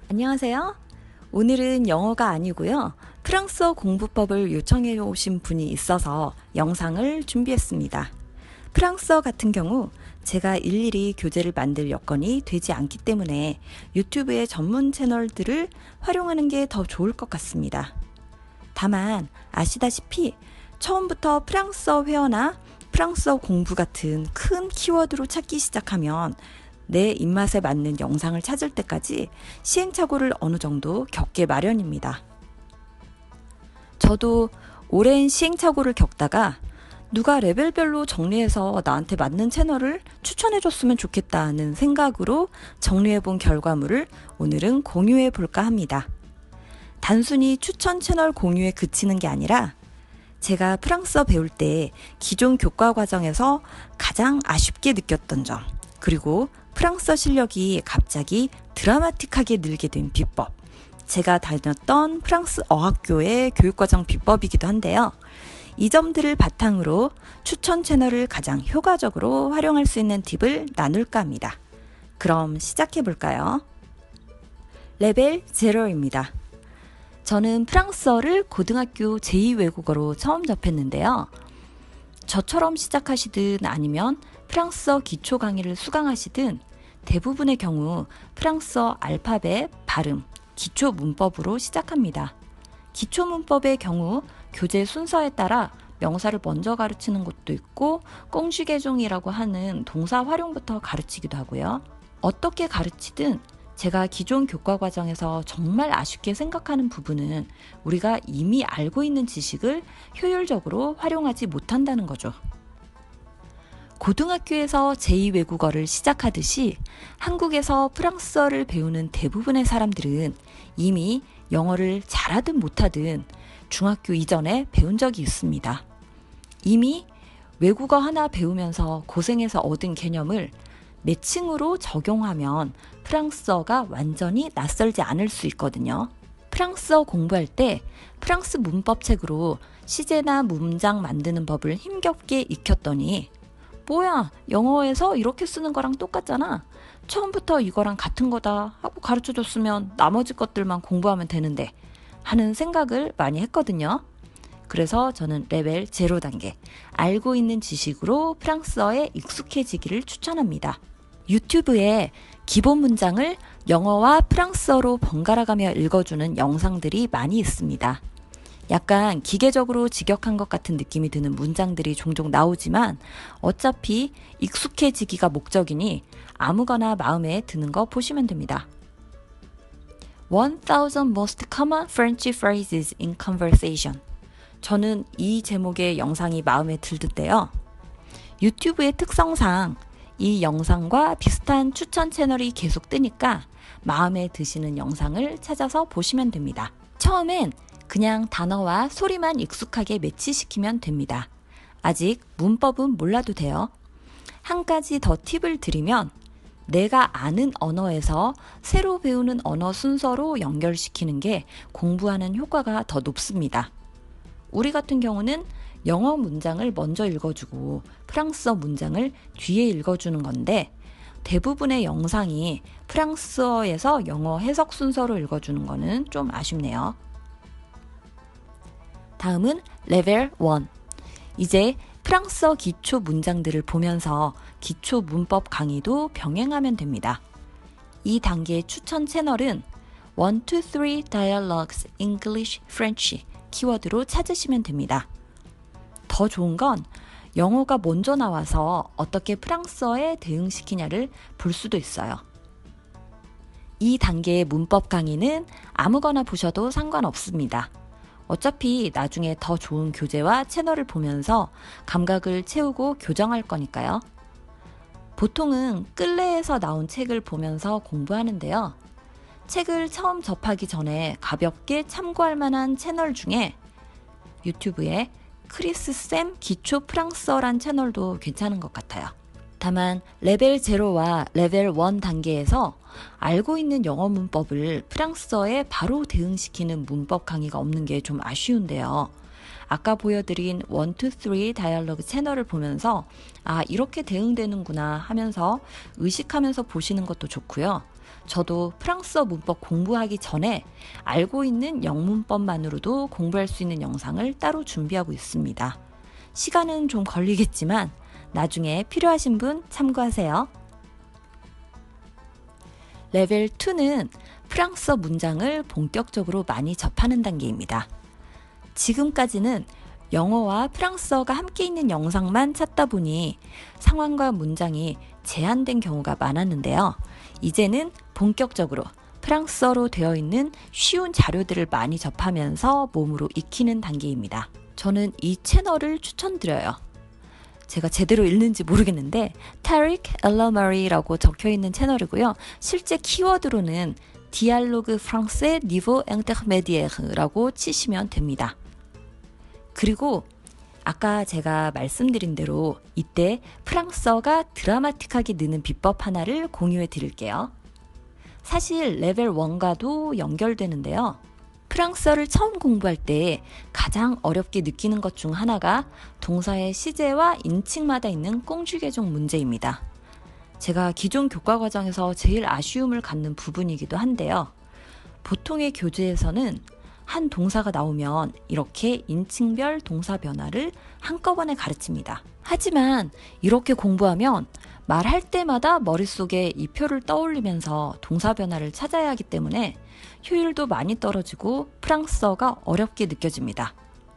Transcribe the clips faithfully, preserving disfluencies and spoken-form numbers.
안녕하세요. 오늘은 영어가 아니고요. 프랑스어 공부법을 요청해 오신 분이 있어서 영상을 준비했습니다. 프랑스어 같은 경우 제가 일일이 교재를 만들 여건이 되지 않기 때문에 유튜브의 전문 채널들을 활용하는 게 더 좋을 것 같습니다. 다만 아시다시피 처음부터 프랑스어 회화나 프랑스어 공부 같은 큰 키워드로 찾기 시작하면 내 입맛에 맞는 영상을 찾을 때까지 시행착오를 어느 정도 겪게 마련입니다. 저도 오랜 시행착오를 겪다가 누가 레벨별로 정리해서 나한테 맞는 채널을 추천해줬으면 좋겠다는 생각으로 정리해본 결과물을 오늘은 공유해 볼까 합니다. 단순히 추천 채널 공유에 그치는 게 아니라 제가 프랑스어 배울 때 기존 교과 과정에서 가장 아쉽게 느꼈던 점, 그리고 프랑스어 실력이 갑자기 드라마틱하게 늘게 된 비법, 제가 다녔던 프랑스 어학교의 교육과정 비법이기도 한데요. 이 점들을 바탕으로 추천 채널을 가장 효과적으로 활용할 수 있는 팁을 나눌까 합니다. 그럼 시작해 볼까요? 레벨 제로입니다. 저는 프랑스어를 고등학교 제이 외국어로 처음 접했는데요. 저처럼 시작하시든 아니면 프랑스어 기초 강의를 수강하시든 대부분의 경우 프랑스어 알파벳, 발음, 기초 문법으로 시작합니다. 기초 문법의 경우 교재 순서에 따라 명사를 먼저 가르치는 곳도 있고 꽁슈게종이라고 하는 동사 활용부터 가르치기도 하고요. 어떻게 가르치든 제가 기존 교과 과정에서 정말 아쉽게 생각하는 부분은 우리가 이미 알고 있는 지식을 효율적으로 활용하지 못한다는 거죠. 고등학교에서 제이 외국어를 시작하듯이 한국에서 프랑스어를 배우는 대부분의 사람들은 이미 영어를 잘하든 못하든 중학교 이전에 배운 적이 있습니다. 이미 외국어 하나 배우면서 고생해서 얻은 개념을 매칭으로 적용하면 프랑스어가 완전히 낯설지 않을 수 있거든요. 프랑스어 공부할 때 프랑스 문법 책으로 시제나 문장 만드는 법을 힘겹게 익혔더니 뭐야, 영어에서 이렇게 쓰는 거랑 똑같잖아. 처음부터 이거랑 같은 거다 하고 가르쳐줬으면 나머지 것들만 공부하면 되는데 하는 생각을 많이 했거든요. 그래서 저는 레벨 제로 단계, 알고 있는 지식으로 프랑스어에 익숙해지기를 추천합니다. 유튜브에 기본 문장을 영어와 프랑스어로 번갈아가며 읽어주는 영상들이 많이 있습니다. 약간 기계적으로 직역한 것 같은 느낌이 드는 문장들이 종종 나오지만 어차피 익숙해지기가 목적이니 아무거나 마음에 드는 거 보시면 됩니다. one thousand most common French phrases in conversation. 저는 이 제목의 영상이 마음에 들던데요. 유튜브의 특성상 이 영상과 비슷한 추천 채널이 계속 뜨니까 마음에 드시는 영상을 찾아서 보시면 됩니다. 처음엔 그냥 단어와 소리만 익숙하게 매치시키면 됩니다. 아직 문법은 몰라도 돼요. 한 가지 더 팁을 드리면 내가 아는 언어에서 새로 배우는 언어 순서로 연결시키는 게 공부하는 효과가 더 높습니다. 우리 같은 경우는 영어 문장을 먼저 읽어주고 프랑스어 문장을 뒤에 읽어주는 건데 대부분의 영상이 프랑스어에서 영어 해석 순서로 읽어주는 거는 좀 아쉽네요. 다음은 레벨 일. 이제 프랑스어 기초 문장들을 보면서 기초 문법 강의도 병행하면 됩니다. 이 단계의 추천 채널은 one, two, three Dialogues English French 키워드로 찾으시면 됩니다. 더 좋은 건 영어가 먼저 나와서 어떻게 프랑스어에 대응시키냐를 볼 수도 있어요. 이 단계의 문법 강의는 아무거나 보셔도 상관없습니다. 어차피 나중에 더 좋은 교재와 채널을 보면서 감각을 채우고 교정할 거니까요. 보통은 끌레에서 나온 책을 보면서 공부하는데요. 책을 처음 접하기 전에 가볍게 참고할 만한 채널 중에 유튜브에 크리스쌤 기초 프랑스어란 채널도 괜찮은 것 같아요. 다만 레벨 제로와 레벨 일 단계에서 알고 있는 영어 문법을 프랑스어에 바로 대응시키는 문법 강의가 없는 게 좀 아쉬운데요. 아까 보여드린 원, 투, 쓰리 다이얼로그 채널을 보면서 아 이렇게 대응되는구나 하면서 의식하면서 보시는 것도 좋고요. 저도 프랑스어 문법 공부하기 전에 알고 있는 영문법만으로도 공부할 수 있는 영상을 따로 준비하고 있습니다. 시간은 좀 걸리겠지만 나중에 필요하신 분 참고하세요. 레벨 이는 프랑스어 문장을 본격적으로 많이 접하는 단계입니다. 지금까지는 영어와 프랑스어가 함께 있는 영상만 찾다 보니 상황과 문장이 제한된 경우가 많았는데요. 이제는 본격적으로 프랑스어로 되어 있는 쉬운 자료들을 많이 접하면서 몸으로 익히는 단계입니다. 저는 이 채널을 추천드려요. 제가 제대로 읽는지 모르겠는데 타릭 엘러머리라고 적혀있는 채널이고요. 실제 키워드로는 디알로그 프랑스의 니보 앵테르메디에르라고 치시면 됩니다. 그리고 아까 제가 말씀드린 대로 이때 프랑스어가 드라마틱하게 느는 비법 하나를 공유해 드릴게요. 사실 레벨 일과도 연결되는데요. 프랑스어를 처음 공부할 때 가장 어렵게 느끼는 것 중 하나가 동사의 시제와 인칭마다 있는 꽁주계종 문제입니다. 제가 기존 교과 과정에서 제일 아쉬움을 갖는 부분이기도 한데요. 보통의 교재에서는 한 동사가 나오면 이렇게 인칭별 동사 변화를 한꺼번에 가르칩니다. 하지만 이렇게 공부하면 말할 때마다 머릿속에 이 표를 떠올리면서 동사 변화를 찾아야 하기 때문에 효율도 많이 떨어지고 프랑스어가 어렵게 느껴집니다.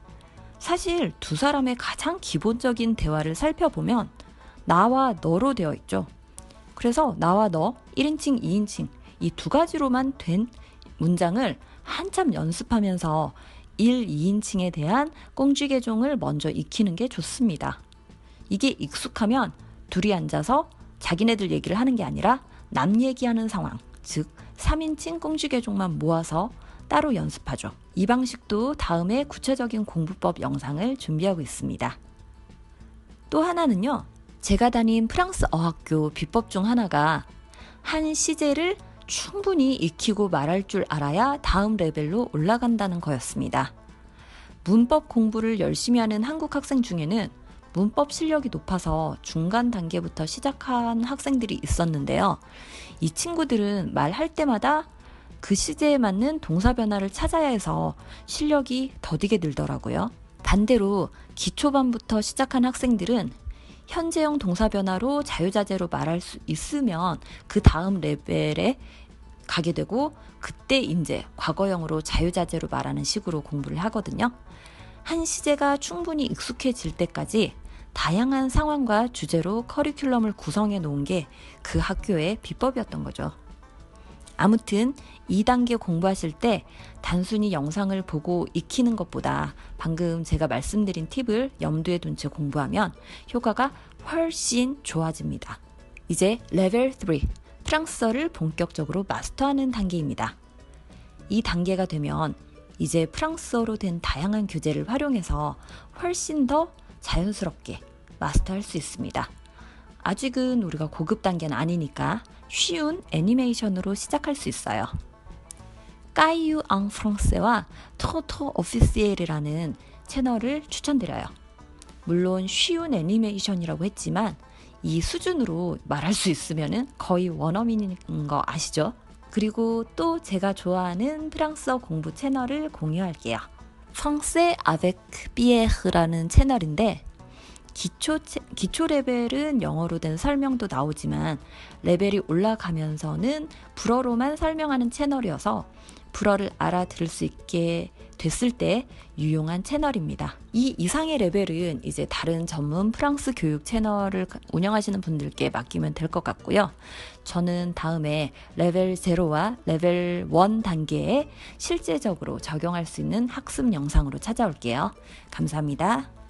사실 두 사람의 가장 기본적인 대화를 살펴보면 나와 너로 되어 있죠. 그래서 나와 너, 일 인칭, 이 인칭 이 두 가지로만 된 문장을 한참 연습하면서 일, 이 인칭에 대한 꽁쥐계종을 먼저 익히는 게 좋습니다. 이게 익숙하면 둘이 앉아서 자기네들 얘기를 하는 게 아니라 남 얘기하는 상황, 즉 삼 인칭 꽁쥐계종만 모아서 따로 연습하죠. 이 방식도 다음에 구체적인 공부법 영상을 준비하고 있습니다. 또 하나는요. 제가 다닌 프랑스 어학교 비법 중 하나가 한 시제를 충분히 익히고 말할 줄 알아야 다음 레벨로 올라간다는 거였습니다. 문법 공부를 열심히 하는 한국 학생 중에는 문법 실력이 높아서 중간 단계부터 시작한 학생들이 있었는데요. 이 친구들은 말할 때마다 그 시제에 맞는 동사 변화를 찾아야 해서 실력이 더디게 늘더라고요. 반대로 기초반부터 시작한 학생들은 현재형 동사 변화로 자유자재로 말할 수 있으면 그 다음 레벨에 가게 되고 그때 이제 과거형으로 자유자재로 말하는 식으로 공부를 하거든요. 한 시제가 충분히 익숙해질 때까지 다양한 상황과 주제로 커리큘럼을 구성해 놓은 게 그 학교의 비법이었던 거죠. 아무튼 이 단계 공부하실 때 단순히 영상을 보고 익히는 것보다 방금 제가 말씀드린 팁을 염두에 둔 채 공부하면 효과가 훨씬 좋아집니다. 이제 레벨 삼, 프랑스어를 본격적으로 마스터하는 단계입니다. 이 단계가 되면 이제 프랑스어로 된 다양한 교재를 활용해서 훨씬 더 자연스럽게 마스터할 수 있습니다. 아직은 우리가 고급 단계는 아니니까 쉬운 애니메이션으로 시작할 수 있어요. 까이유 앙 프랑스와 토토 오피시엘이라는 채널을 추천드려요. 물론 쉬운 애니메이션이라고 했지만 이 수준으로 말할 수 있으면 거의 원어민인 거 아시죠? 그리고 또 제가 좋아하는 프랑스어 공부 채널을 공유할게요. 프랑세 아벡 비에르라는 채널인데 기초, 기초 레벨은 영어로 된 설명도 나오지만 레벨이 올라가면서는 불어로만 설명하는 채널이어서 불어를 알아들을 수 있게 됐을 때 유용한 채널입니다. 이 이상의 레벨은 이제 다른 전문 프랑스 교육 채널을 운영하시는 분들께 맡기면 될 것 같고요. 저는 다음에 레벨 제로와 레벨 일 단계에 실제적으로 적용할 수 있는 학습 영상으로 찾아올게요. 감사합니다.